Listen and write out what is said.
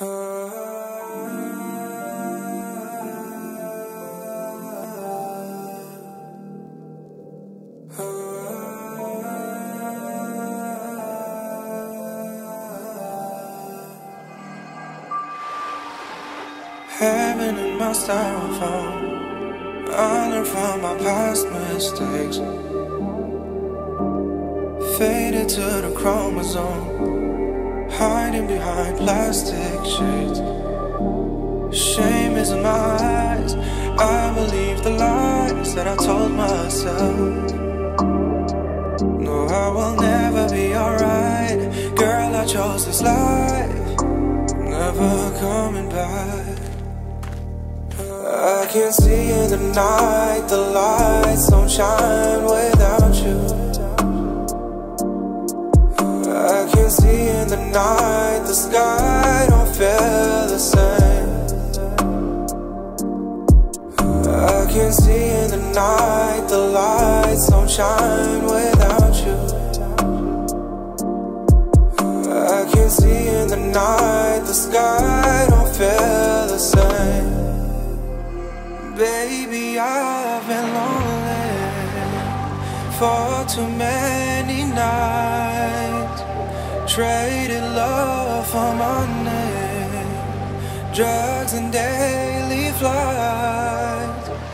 Heaven in my styrofoam, I learned from my past mistakes. Faded to the chromosome, hiding behind plastic shades. Shame is in my eyes, I believe the lies that I told myself. No, I will never be alright. Girl, I chose this life, never coming back. I can see in the night, the lights don't shine without you. I can see in the night, the sky don't feel the same. I can see in the night, the lights don't shine without you. I can see in the night, the sky don't feel the same. Baby, I've been lonely for too many nights. Traded love for money, drugs and daily flights.